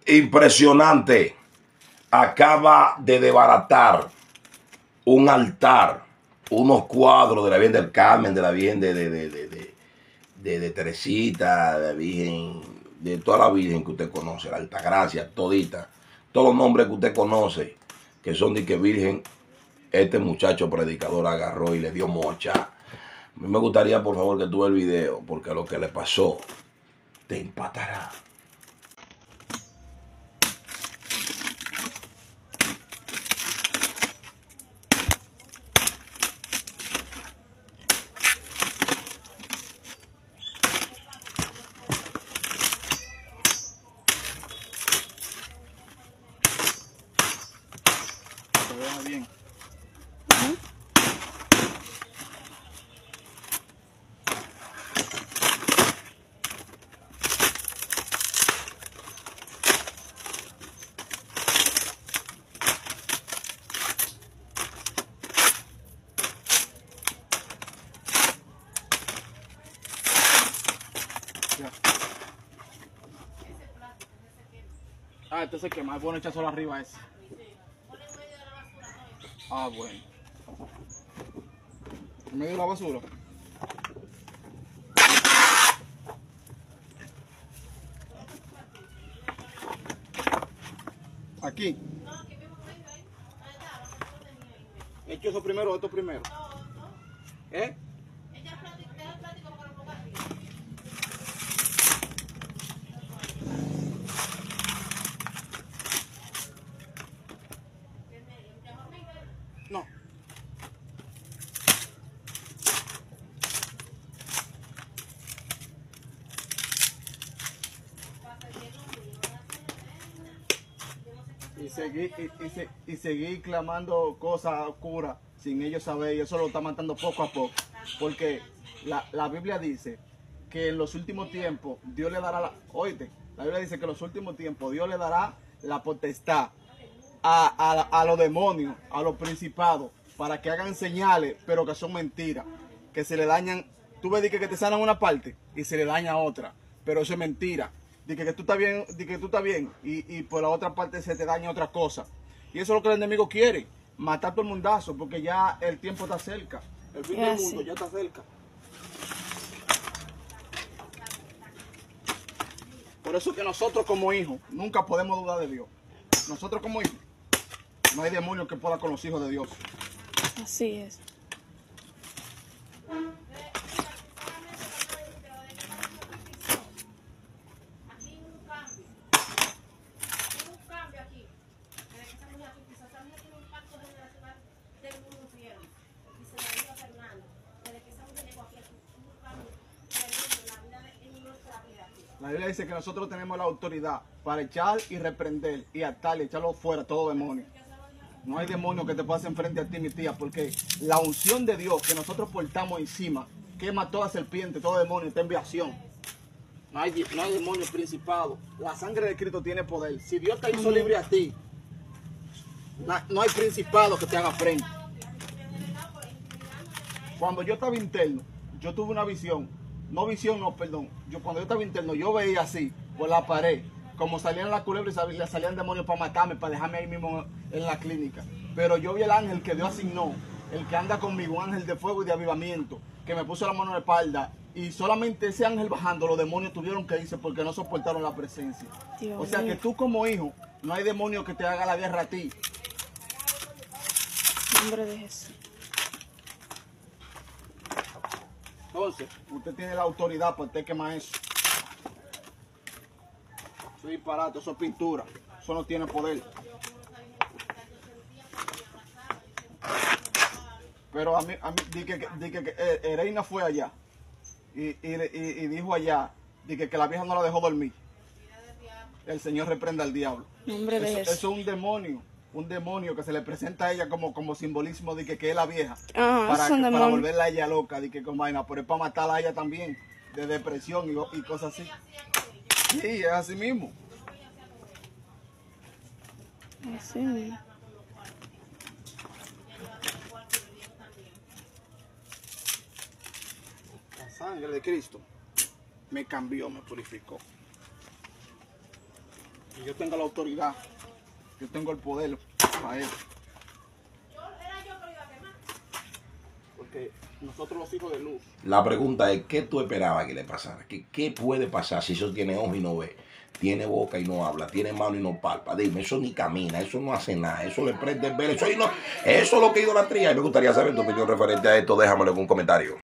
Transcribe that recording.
Impresionante. Acaba de desbaratar un altar, unos cuadros de la Virgen del Carmen, de la Virgen de Teresita, de la Virgen, de toda la Virgen que usted conoce, la Altagracia, todita, todos los nombres que usted conoce, que son de que Virgen, este muchacho predicador agarró y le dio mocha. A mí me gustaría, por favor, que tú veas el video, porque lo que le pasó te empatará. Se vea bien. Ya. Este se quema, es bueno echar solo arriba ese. Bueno. ¿En medio de la basura? Aquí. ¿Echo eso primero o esto primero? ¿Eh? No. Y seguir clamando cosas oscuras sin ellos saber, y eso lo está matando poco a poco. Porque la Biblia dice que en los últimos tiempos Dios le dará la Biblia dice que en los últimos tiempos Dios le dará la potestad a los demonios, a los principados, para que hagan señales, pero que son mentiras, que se le dañan. Tú ves que te sanan una parte y se le daña otra, pero eso es mentira. Dice que tú estás bien, y por la otra parte se te daña otra cosa. Y eso es lo que el enemigo quiere, matar todo el mundazo, porque ya el tiempo está cerca. El fin del mundo ya está cerca. Por eso que nosotros como hijos nunca podemos dudar de Dios. Nosotros como hijos, no hay demonio que pueda con los hijos de Dios. Así es. La Biblia dice que nosotros tenemos la autoridad para echar y reprender y atar y echarlo fuera todo demonio. No hay demonio que te pueda hacer frente a ti, mi tía, porque la unción de Dios que nosotros portamos encima quema toda serpiente, todo demonio, está en viación. No hay demonio principado. La sangre de Cristo tiene poder. Si Dios te hizo libre a ti, no hay principado que te haga frente. Cuando yo estaba interno, yo tuve una visión. Perdón. Cuando yo estaba interno, yo veía así, por la pared, como salían las culebras y salían demonios para matarme, para dejarme ahí mismo en la clínica. Pero yo vi el ángel que Dios asignó, el que anda conmigo, un ángel de fuego y de avivamiento, que me puso la mano en la espalda. Y solamente ese ángel bajando, los demonios tuvieron que irse porque no soportaron la presencia. Dios o sea mío. que tú como hijo, no hay demonio que te haga la guerra a ti. En nombre de Jesús. Entonces, usted tiene la autoridad para usted quemar eso. Eso es disparate, eso es pintura. Eso no tiene poder. Pero a mí dije que Ereina fue allá y dijo allá dije que la vieja no la dejó dormir. El Señor reprenda al diablo. En nombre de Jesús. Eso es un demonio que se le presenta a ella como simbolismo de que es la vieja. Para volverla a ella loca, de que con vaina, pero es para matarla a ella también, de depresión y cosas así. Sí, es así mismo. Así mismo. La sangre de Cristo me cambió, me purificó. Y yo tengo la autoridad. Yo tengo el poder para eso. Porque nosotros los hijos de luz. La pregunta es, ¿qué tú esperabas que le pasara? ¿Qué puede pasar si eso tiene ojos y no ve? Tiene boca y no habla, tiene mano y no palpa. Dime, eso ni camina, eso no hace nada, eso le prende el ver, eso es lo que es idolatría. Y me gustaría saber tu opinión referente a esto, déjamelo en un comentario.